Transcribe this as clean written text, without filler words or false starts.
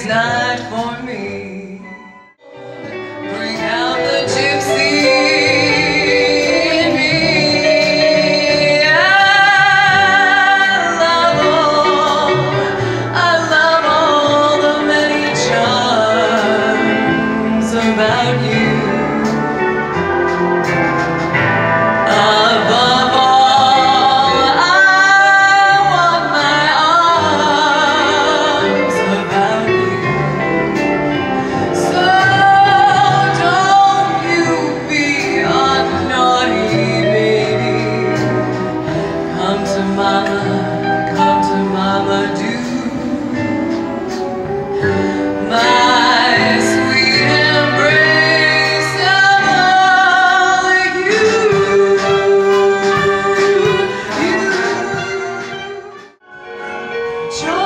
day's night for me. Bring out the gypsy in me. I love all the many charms about you. Above all, I want my arms about you. So don't you be a naughty baby. Come to mama, do. My sweet embrace of all you. Joy